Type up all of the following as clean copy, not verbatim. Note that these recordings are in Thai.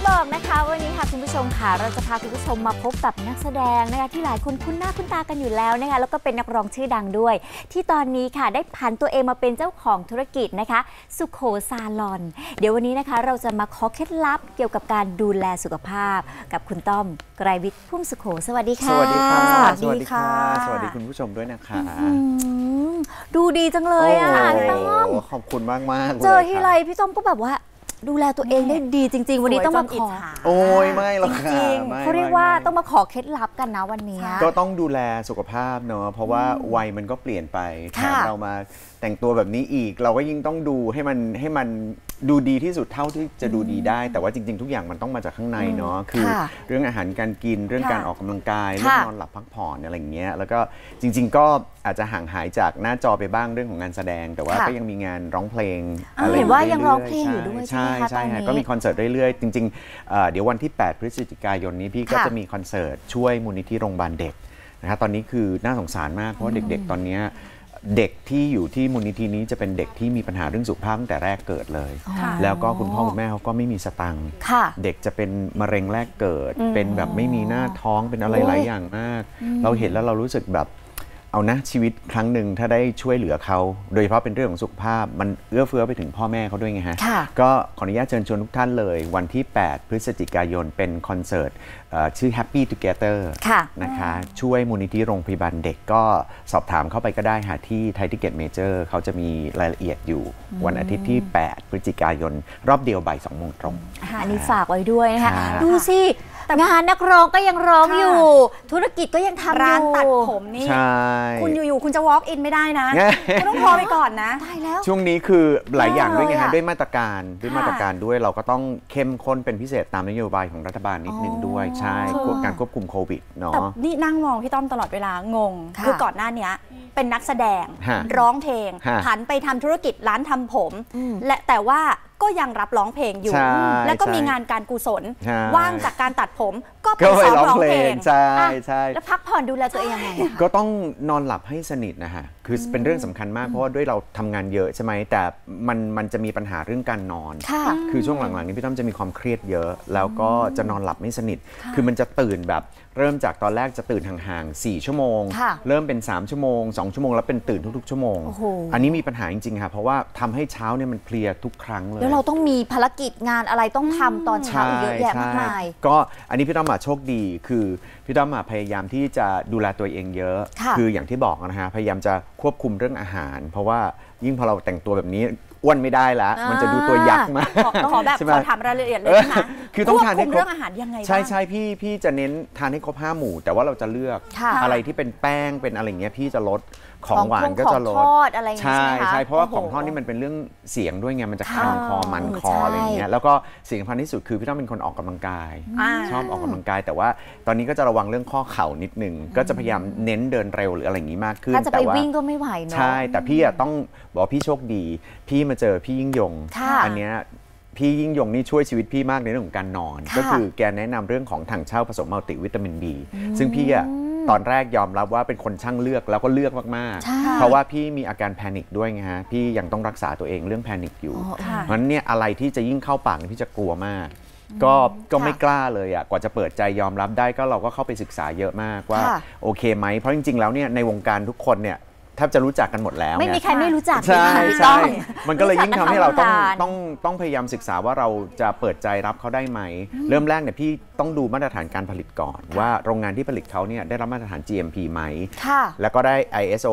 บอกนะคะวันนี้ค่ะคุณผู้ชมค่ะเราจะพาคุณผู้ชมมาพบกับนักแสดงนะคะที่หลายคนคุ้นหน้าคุ้นตากันอยู่แล้วนะคะแล้วก็เป็นนักร้องชื่อดังด้วยที่ตอนนี้ค่ะได้ผันตัวเองมาเป็นเจ้าของธุรกิจนะคะสุโขซาลอนเดี๋ยววันนี้นะคะเราจะมาขอเคล็ดลับเกี่ยวกับการดูแลสุขภาพกับคุณต้อมไกรวิทย์พุ่มสุโขสวัสดีค่ะสวัสดีค่ะสวัสดีค่ะสวัสดีคุณผู้ชมด้วยนะคะดูดีจังเลยอ่ะพี่ต้อมขอบคุณมากๆเจอที่ไรพี่ต้อมก็แบบว่าดูแลตัวเองได้ดีจริงๆวันนี้ต้องมาขอโอ้ยไม่หรอกค่ะจริงเขาเรียกว่าต้องมาขอเคล็ดลับกันนะวันนี้ก็ต้องดูแลสุขภาพเนาะเพราะว่าวัยมันก็เปลี่ยนไปแถมเรามาแต่งตัวแบบนี้อีกเราก็ยิ่งต้องดูให้มันดูดีที่สุดเท่าที่จะดูดีได้แต่ว่าจริงๆทุกอย่างมันต้องมาจากข้างในเนาะคือเรื่องอาหารการกินเรื่องการออกกำลังกายเรื่องนอนหลับพักผ่อนอะไรอย่างเงี้ยแล้วก็จริงๆก็อาจจะห่างหายจากหน้าจอไปบ้างเรื่องของงานแสดงแต่ว่าก็ยังมีงานร้องเพลงอะไรเห็นว่ายังร้องเพลงอยู่ด้วยใช่ไหมคะตอนนี้ก็มีคอนเสิร์ตเรื่อยๆจริงๆเดี๋ยววันที่8พฤศจิกายนนี้พี่ก็จะมีคอนเสิร์ตช่วยมูลนิธิโรงพยาบาลเด็กนะครับตอนนี้คือน่าสงสารมากเพราะว่าเด็กๆตอนนี้เด็กที่อยู่ที่มูลนิธินี้จะเป็นเด็กที่มีปัญหาเรื่องสุขภาพตั้งแต่แรกเกิดเลยแล้วก็คุณพ่อคุณแม่เขาก็ไม่มีสตังค์เด็กจะเป็นมะเร็งแรกเกิดเป็นแบบไม่มีหน้าท้องเป็นอะไรหลายอย่างมากเราเห็นแล้วเรารู้สึกแบบเอานะชีวิตครั้งหนึ่งถ้าได้ช่วยเหลือเขาโดยเฉพาะเป็นเรื่องของสุขภาพมันเอื้อเฟื้อไปถึงพ่อแม่เขาด้วยไงฮะก็ขออนุญาตเชิญชวนทุกท่านเลยวันที่8พฤศจิกายนเป็นคอนเสิร์ตชื่อ Happy Together นะคะช่วยมูลนิธิโรงพยาบาลเด็กก็สอบถามเข้าไปก็ได้ค่ะที่ไทยทิเก็ตเมเจอร์เขาจะมีรายละเอียดอยู่วันอาทิตย์ที่8พฤศจิกายนรอบเดียวบ่าย 2 โมงตรงอันนี้ฝากไว้ด้วยนะคะดูสิงานนักร้องก็ยังร้องอยู่ธุรกิจก็ยังทำอยู่ร้านตัดผมนี่คุณอยู่ๆคุณจะ walk in ไม่ได้นะคุณต้องรอไปก่อนนะได้แล้วช่วงนี้คือหลายอย่างด้วยไงฮะด้วยมาตรการด้วยเราก็ต้องเข้มข้นเป็นพิเศษตามนโยบายของรัฐบาลนิดนึงด้วยใช่การควบคุมโควิดเนาะแต่นี่นั่งมองพี่ต้อมตลอดเวลางงคือก่อนหน้านี้เป็นนักแสดงร้องเพลงหันไปทำธุรกิจร้านทำผมและแต่ว่าก็ยังรับร้องเพลงอยู่แล้วก็มีงานการกุศลว่างจากการตัดผมก็ไปซ้อมร้องเพลงใช่แล้วพักผ่อนดูแลตัวเองยังไงก็ต้องนอนหลับให้สนิทนะฮะคือเป็นเรื่องสำคัญมากเพราะว่าด้วยเราทำงานเยอะใช่ไหมแต่มันจะมีปัญหาเรื่องการนอนคือช่วงหลังๆนี้พี่ต้อมจะมีความเครียดเยอะแล้วก็จะนอนหลับไม่สนิทคือมันจะตื่นแบบเริ่มจากตอนแรกจะตื่นห่างๆ4 ชั่วโมงเริ่มเป็น3 ชั่วโมง2 ชั่วโมงแล้วเป็นตื่นทุกๆชั่วโมงอันนี้มีปัญหาจริงๆค่ะเพราะว่าทำให้เช้าเนี่ยมันเพลียทุกครั้งเลยแล้วเราต้องมีภารกิจงานอะไรต้องทำตอนเช้าเยอะแยะมากมายก็อันนี้พี่ต้อมโชคดีคือพี่ต้อมพยายามที่จะดูแลตัวเองเยอะคืออย่างที่บอกนะฮะพยายามจะควบคุมเรื่องอาหารเพราะว่ายิ่งพอเราแต่งตัวแบบนี้อ้วนไม่ได้แล้วมันจะดูตัวยักษ์มากขอแบบขอถามรายละเอียดเลยนะคือต้องทานให้ครบเรื่องอาหารยังไงใช่พี่จะเน้นทานให้ครบ5 หมู่แต่ว่าเราจะเลือกอะไรที่เป็นแป้งเป็นอะไรเงี้ยพี่จะลดของหวานก็จะลดใช่เพราะว่าของทอดนี่มันเป็นเรื่องเสียงด้วยไงมันจะคันคอมันคออะไรอย่างเงี้ยแล้วก็สิ่งสำคัญที่สุดคือพี่ต้องเป็นคนออกกำลังกายชอบออกกำลังกายแต่ว่าตอนนี้ก็จะระวังเรื่องข้อเข่านิดนึงก็จะพยายามเน้นเดินเร็วหรืออะไรอย่างนี้มากขึ้นถ้าจะไปวิ่งก็ไม่ไหวเนาะใช่แต่พี่ต้องบอกพี่โชคดีพี่มาเจอพี่ยิ่งยงอันเนี้ยพี่ยิ่งยงนี่ช่วยชีวิตพี่มากในเรื่องของการนอนก็คือแกแนะนำเรื่องของถังเช่าผสมมัลติวิตามิน B ซึ่งพี่ตอนแรกยอมรับว่าเป็นคนช่างเลือกแล้วก็เลือกมากๆเพราะว่าพี่มีอาการแพนิคด้วยไงฮะพี่ยังต้องรักษาตัวเองเรื่องแพนิคอยู่เพราะฉะนั้นเนี่ยอะไรที่จะยิ่งเข้าปากพี่จะกลัวมากก็ไม่กล้าเลยอ่ะกว่าจะเปิดใจยอมรับได้ก็เราก็เข้าไปศึกษาเยอะมากว่าโอเคไหมเพราะจริงๆแล้วเนี่ยในวงการทุกคนเนี่ยแทบจะรู้จักกันหมดแล้วไม่มีใครไม่รู้จักใช่มันก็เลยยิ่งทำให้เราต้องพยายามศึกษาว่าเราจะเปิดใจรับเขาได้ไหมเริ่มแรกเนี่ยพี่ต้องดูมาตรฐานการผลิตก่อนว่าโรงงานที่ผลิตเขาเนี่ยได้รับมาตรฐาน GMP ไหมแล้วก็ได้ ISO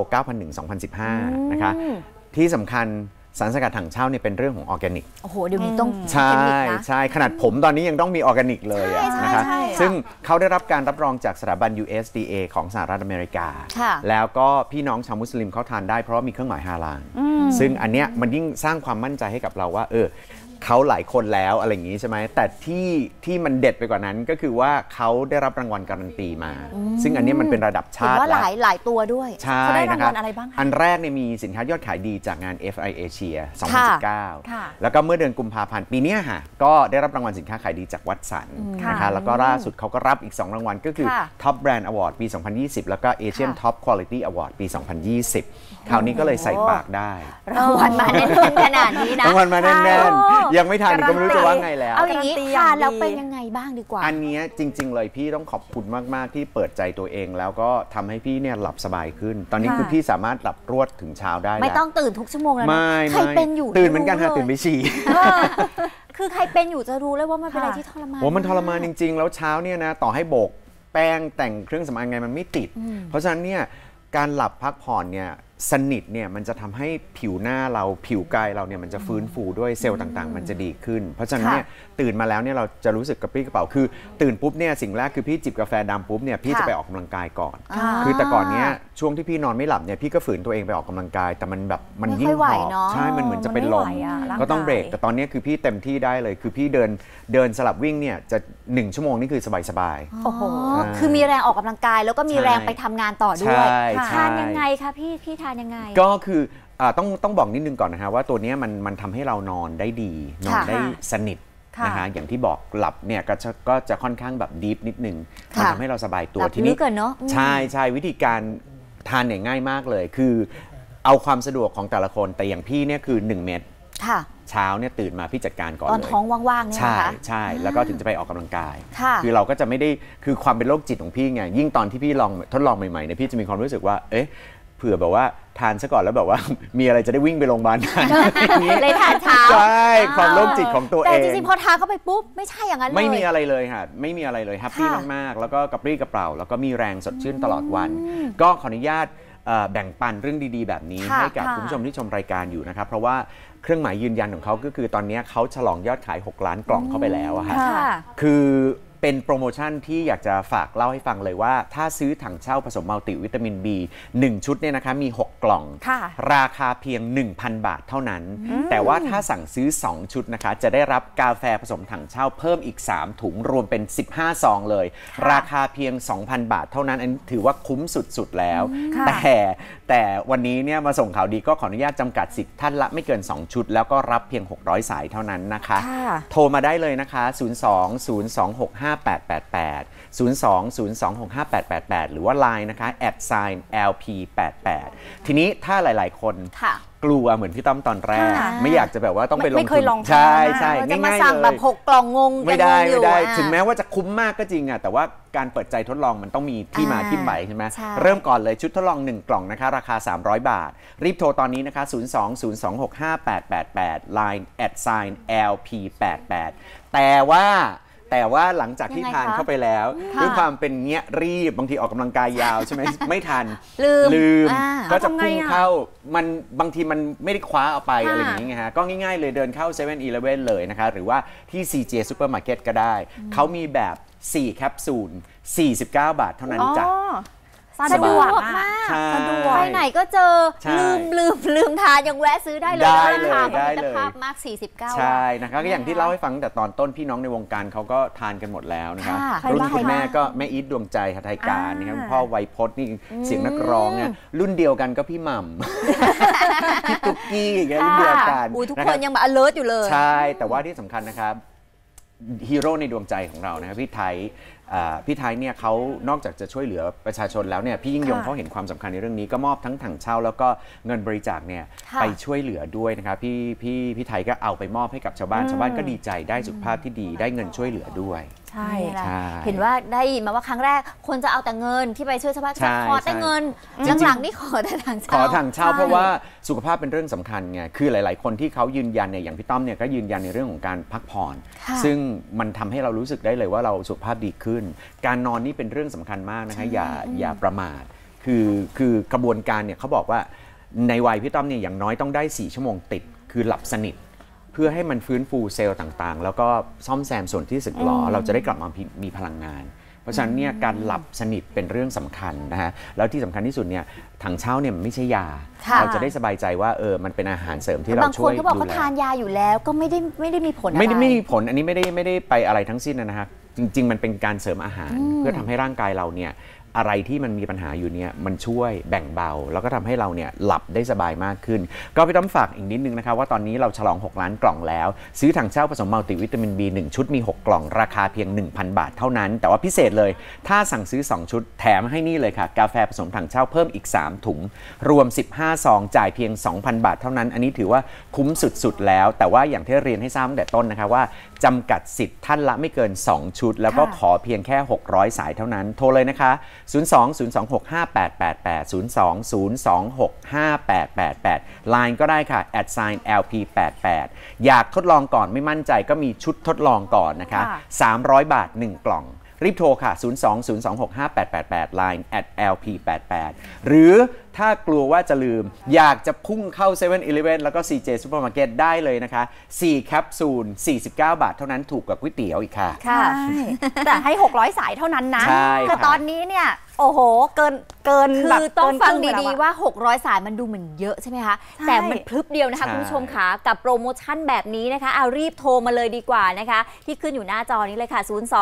9001:2015 นะคะที่สำคัญสารสกัดถังเช่าเนี่ยเป็นเรื่องของออร์แกนิกโอ้โหเดี๋ยวนี้ต้องใช่ขนาดผมตอนนี้ยังต้องมีออร์แกนิกเลยนะคะซึ่งเขาได้รับการรับรองจากสถาบัน USDA ของสหรัฐอเมริกาแล้วก็พี่น้องชาวมุสลิมเขาทานได้เพราะมีเครื่องหมายฮาลาลซึ่งอันเนี้ยมันยิ่งสร้างความมั่นใจให้กับเราว่าเขาหลายคนแล้วอะไรอย่างนี้ใช่ไหมแต่ที่มันเด็ดไปกว่านั้นก็คือว่าเขาได้รับรางวัลการันตีมาซึ่งอันนี้มันเป็นระดับชาติแล้วหลายตัวด้วยใช่นะครับอันแรกเนี่ยมีสินค้ายอดขายดีจากงาน FI Asia 2019แล้วก็เมื่อเดือนกุมภาพันธ์ปีนี้ค่ะก็ได้รับรางวัลสินค้าขายดีจากวัตสันนะคะแล้วก็ล่าสุดเขาก็รับอีก2 รางวัลก็คือ Top Brand Award ปี 2020 แล้วก็ Asian Top Quality Award ปี 2020 คราวนี้ก็เลยใส่ปากได้รางวัลมาแน่นขนาดนี้นะรางวัลมาแน่นยังไม่ทานก็ไม่รู้จะว่าไงแล้วเอาอย่างนี้การันตีทานแล้วอย่างดีเป็นยังไงบ้างดีกว่าอันเนี้ยจริง ๆ เลยพี่ต้องขอบคุณมาก ๆ ที่เปิดใจตัวเองแล้วก็ทำให้พี่เนี่ยหลับสบายขึ้น ตอนนี้คือพี่สามารถหลับรวดถึงเช้าได้ไม่แล้วต้องตื่นทุกชั่วโมงแล้วนะไม่ใครเป็นอยู่ตื่นเหมือนกันค่ะรู้ตื่นไปฉี่เออคือใครเป็นอยู่จะรู้เลยว่ามันเป็นอะไรที่ทรมานโอ้มันทรมานจริง ๆ แล้วเช้าเนี่ยนะต่อให้โบกแป้งแต่งเครื่องสำอางไงมันไม่ติด เพราะฉะนั้นเนี่ยการหลับพักผ่อนเนี่ยสนิทเนี่ยมันจะทำให้ผิวหน้าเราผิวกายเราเนี่ยมันจะฟื้นฟูด้วยเซลล์ต่างๆ มันจะดีขึ้น เพราะฉะนั้นเนี่ยตื่นมาแล้วเนี่ยเราจะรู้สึกกระปรี้กระเป๋าคือตื่นปุ๊บเนี่ยสิ่งแรกคือพี่จิบกาแฟดำปุ๊บเนี่ยพี่จะไปออกกำลังกายก่อน คือแต่ก่อนเนี้ยช่วงที่พี่นอนไม่หลับเนี่ยพี่ก็ฝืนตัวเองไปออกกำลังกาย แต่มันแบบมันยิ่งไม่ค่อยหไหวอบเนอะใช่มันเหมือนจะเป็นลมมันไม่ไหวอะร่างกายก็ต้องเบรกแต่ตอนนี้คือพี่เต็มที่ได้เลยคือพี่เดินสลับวิ่งเนี่ยจะ1 ชั่วโมงนี่คือสบายๆโอ้โหคือมีแรงออกกำลังกายแล้วก็มีใช่แรงไปทำงานต่อด้วยใช่ใช่ทานยังไงคะพี่ทานยังไงก็คือต้องบอกนิดนึงก่อนนะฮะว่าตัวเนี้ยมันทำให้เรานอนได้ดีนอนได้สนิทค่ะนะฮะอย่างที่บอกหลับเนี่ยก็จะค่อนข้างแบบดีฟนิดนึงมันค่ะทำให้เราสบายตัวหลับทีนี้ลึกอะเนอะใช่วิธีการทานเนี่ยง่ายมากเลยคือเอาความสะดวกของแต่ละคนแต่อย่างพี่เนี่ยคือ 1 เม็ดค่ะเช้าเนี่ยตื่นมาพี่จัดการก่อนตอนเลยท้องว่างๆเนี่ยใช่นะคะใช่แล้วก็ถึงจะไปออกกำลังกายค่ะคือเราก็จะไม่ได้คือความเป็นโรคจิตของพี่ไงยิ่งตอนที่พี่ทดลองใหม่ๆเนี่ยพี่จะมีความรู้สึกว่าเอ๊ะเผื่อแบบว่าทานซะก่อนแล้วแบบว่า มีอะไรจะได้วิ่งไปโรงพยาบาลทันเลยทานเช้าใช่ความโรคจิตของตัวเอแต่งจริงๆพอทานเข้าไปปุ๊บไม่ใช่อย่างนั้นเลยไม่มีอะไรเลยค่ะไม่มีอะไรเลยแฮปปี้ค่ะมากๆแล้วก็กระปรี้กระเปร่าแล้วก็มีแรงสดชื่นตลอดวัน ก็ขออนุญาตแบ่งปันเรื่องดีๆ แบบนี้ค่ะให้กับค่ะคุณผู้ชมที่ชมรายการอยู่นะครับเพราะว่าเครื่องหมายยืนยันของเขาก็คือตอนนี้เขาฉลองยอดขาย6 ล้านกล่องเข้าไปแล้วอะฮะค่ะคือเป็นโปรโมชั่นที่อยากจะฝากเล่าให้ฟังเลยว่า ถ้าซื้อถังเช่าผสมมัลติวิตามิน B 1 ชุดเนี่ยนะคะมี 6 กล่องค่ะราคาเพียง 1,000 บาทเท่านั้น แต่ว่าถ้าสั่งซื้อ 2 ชุดนะคะ จะได้รับกาแฟผสมถังเช่าเพิ่มอีก 3 ถุงรวมเป็น 15 ซองเลย ราคาเพียง 2,000 บาทเท่านั้น อันนี้ถือว่าคุ้มสุดๆแล้วค่ะแต่วันนี้เนี่ยมาส่งข่าวดีก็ขออนุญาตจำกัดสิทธิ์ท่านละไม่เกิน 2 ชุด แล้วก็รับเพียง 600 สายเท่านั้นนะคะค่ะโทรมาได้เลยนะคะ 02-026-5888 02-026-5888 หรือว่า Line นะคะ @LP88 ทีนี้ถ้าหลายๆคนค่ะกลัวเหมือนพี่ต้อมตอนแรกค่ะไม่อยากจะแบบว่าต้องไปลงไม่เคทุยนลองทานใช่นะใช่จะมาง่ายๆสั่งเลแบบย 6 กล่องงงไม่ได้ยังงงอยู่ไม่ได้อ่ะถึงแม้ว่าจะคุ้มมากก็จริงอะแต่ว่าการเปิดใจทดลองมันต้องมีที่มาที่ไปใช่ไหมใช่เริ่มก่อนเลยชุดทดลอง 1 กล่องนะคะ ราคา 300 บาท รีบโทรตอนนี้นะคะ 02-026-5888 Line @LP88 แต่ว่าหลังจากที่ยังไงทานคะเข้าไปแล้วค่ะด้วยความเป็นเงี้ยรีบบางทีออกกำลังกายยาวใช่ไหม ไม่ทันลืมมอ่าก็จะทำไงพุ่งอะเข้ามันบางทีมันไม่ได้คว้าเอาไปค่ะอะไรอย่างเงี้ยฮะก็ง่ายๆเลยเดินเข้า7 e เ e ่ e อเลยนะคะหรือว่าที่ CJ Supermarket ก็ได้ เขามีแบบ 4 แคปซูล 49 บาทเท่านั้นจ้ะอ๋อสะสะดดววกกอะมากใช่สะดวกไปไหนก็เจอใช่ลืมทานยังแวะซื้อได้เลยได้นะเลยคะได้มิเลตรยภาพมาก 49 ใช่นะคะก็อย่างที่เล่าให้ฟังตั้งแต่ตอนต้นพี่น้องในวงการเขาก็ทานกันหมดแล้วนะคะค่ะรุ่นคุณแม่ใครบ้างก็แม่อีทดวงใจหทัยการนะครับคุณพ่อไวยพจน์นี่เสียงนักร้องเนี่ยอืมรุ่นเดียวกันก็พี่หม่ำ พี่ตุ๊กกี้อย่างเงี้ยรุ่นเดียวกันอุ้ยทุกนะครับนยังแบบ alert อยู่เลยใช่แต่ว่าที่สำคัญนะครับฮีโร่ในดวงใจของเรานะครับพี่ไทยเนี่ยเขานอกจากจะช่วยเหลือประชาชนแล้วเนี่ยพี่ยิ่งยงค่ะเขาเห็นความสำคัญในเรื่องนี้ก็มอบทั้งถังเช่าแล้วก็เงินบริจาคเนี่ยค่ะไปช่วยเหลือด้วยนะครับพี่ไทยก็เอาไปมอบให้กับชาวบ้านชาวบ้านก็ดีใจได้สุขภาพที่ดีได้เงินช่วยเหลือด้วยใช่นี่แหละใช่เห็นว่าได้ยินมาว่าครั้งแรกคนจะเอาแต่เงินที่ไปช่วยชาวบ้านใช่ขอแต่เงินจริงๆหลังๆนี่ขอแต่ถังขเช่าอถังเช่าใช่เพราะว่าสุขภาพเป็นเรื่องสำคัญไงคือหลาย ๆ คนที่เขายืนยันเนี่ยอย่างพี่ต้อมเนี่ยก็ยืนยันในเรื่องของการพักผ่อนค่ะซึ่งมันทำให้เรารู้สึกได้เลยว่าเราสุขภาพดีขึ้น การนอนนี่เป็นเรื่องสำคัญมากนะคะอย่าประมาทคือกระบวนการเนี่ยเขาบอกว่าในวัยพี่ต้อมเนี่ยอย่างน้อยต้องได้ 4 ชั่วโมงติดคือหลับสนิท เพื่อให้มันฟื้นฟูเซลล์ต่างๆ แล้วก็ซ่อมแซมส่วนที่สึกหรอเราจะได้กลับมามีพลังงาน เพราะฉะนั้นเนี่ยการหลับสนิทเป็นเรื่องสำคัญนะฮะแล้วที่สำคัญที่สุดเนี่ยถังเช่าเนี่ยมันไม่ใช่ยาค่ะเราจะได้สบายใจว่ามันเป็นอาหารเสริมที่เราบางช่ควน ยเขาบอกดูเขาแลทานยาอยู่แล้วก็ไม่ได้มีผลอะไรไม่มีผลอันนี้ไม่ได้ไปอะไรทั้งสิ้นนะฮะจริง ๆ มันเป็นการเสริมอาหารเพื่อทำให้ร่างกายเราเนี่ยอะไรที่มันมีปัญหาอยู่เนี่ยมันช่วยแบ่งเบาแล้วก็ทำให้เราเนี่ยหลับได้สบายมากขึ้นก็พี่ต้อมฝากอีกนิดนึงนะคะว่าตอนนี้เราฉลอง6ล้านกล่องแล้วซื้อถังเช่าผสมมัลติวิตามิน B 1 ชุดมี6กล่องราคาเพียง 1,000 บาทเท่านั้นแต่ว่าพิเศษเลยถ้าสั่งซื้อ2ชุดแถมให้นี่เลยค่ะกาแฟผสมถังเช่าเพิ่มอีก3ถุงรวม15ซองจ่ายเพียง 2,000 บาทเท่านั้นอันนี้ถือว่าคุ้มสุดๆแล้วแต่ว่าอย่างที่เรียนให้ทราบตั้งแต่ต้นนะคะว่าจำกัดสิทธิ์ท่านละไม่เกิน2ชุดแล้วก็ขอเพียงแค่600สายเท่านั้นโทรเลยนะคะ02-026-5888 Line ก็ได้ค่ะ @LP88 อยากทดลองก่อนไม่มั่นใจก็มีชุดทดลองก่อนนะคะ300 บาท 1 กล่องรีบโทรค่ะ 02-026-5888 Line @LP88 หรือถ้ากลัวว่าจะลืมอยากจะพุ่งเข้า 7-Eleven แล้วก็ CJ Supermarket ได้เลยนะคะ4แคปซูล49 บาทเท่านั้นถูกกว่าก๋วยเตี๋ยวอีกค่ะค่ะแต่ให้600สายเท่านั้นนะคือตอนนี้เนี่ยโอ้โหเกินคือต้องฟังดีๆว่า600สายมันดูเหมือนเยอะใช่ไหมคะแต่มันพลึบเดียวนะคะคุณผู้ชมคะกับโปรโมชั่นแบบนี้นะคะเอารีบโทรมาเลยดีกว่านะคะที่ขึ้นอยู่หน้าจอนี้เลยค่ะ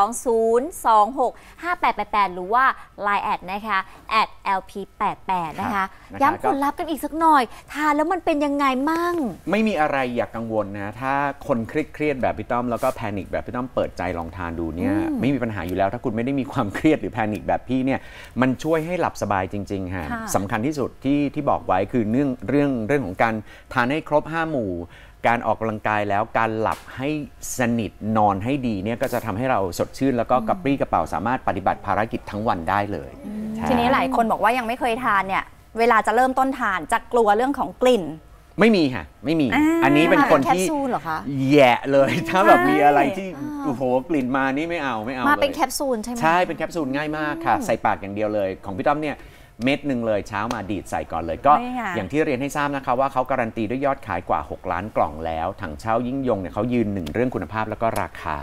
020265888หรือว่า Line แอดนะคะ@LP88นะคะย้ำผลลัพธ์กันอีกสักหน่อยทานแล้วมันเป็นยังไงมั่งไม่มีอะไรอย่ากกังวลนะถ้าคนเครียดแบบพี่ต้อมแล้วก็แพนิคแบบพี่ต้อมเปิดใจลองทานดูเนี่ยไม่มีปัญหาอยู่แล้วถ้าคุณไม่ได้มีความเครียดหรือแพนิคแบบพี่เนี่ยมันช่วยให้หลับสบายจริงๆค่ะสำคัญที่สุดที่บอกไว้คือเรื่องของการทานให้ครบ5หมู่การออกกำลังกายแล้วการหลับให้สนิทนอนให้ดีเนี่ยก็จะทำให้เราสดชื่นแล้วก็กระปรี้กระเป๋าสามารถปฏิบัติภารกิจทั้งวันได้เลยทีนี้หลายคนบอกว่ายังไม่เคยทานเนี่ยเวลาจะเริ่มต้นทานจะกลัวเรื่องของกลิ่นไม่มีค่ะไม่มีอันนี้เป็นคนที่แย่เลยถ้าแบบมีอะไรที่โอ้โหกลิ่นมานี่ไม่เอามาเป็นแคปซูลใช่ไหมใช่เป็นแคปซูลง่ายมากค่ะใส่ปากอย่างเดียวเลยของพี่ต้อมเนี่ยเม็ดหนึ่งเลยเช้ามาดีดใส่ก่อนเลยก็อย่างที่เรียนให้ทราบนะคะว่าเขาการันตีด้วยยอดขายกว่า6ล้านกล่องแล้วถังเช่ายิ่งยงเนี่ยเขายืนหนึ่งเรื่องคุณภาพแล้วก็ราคา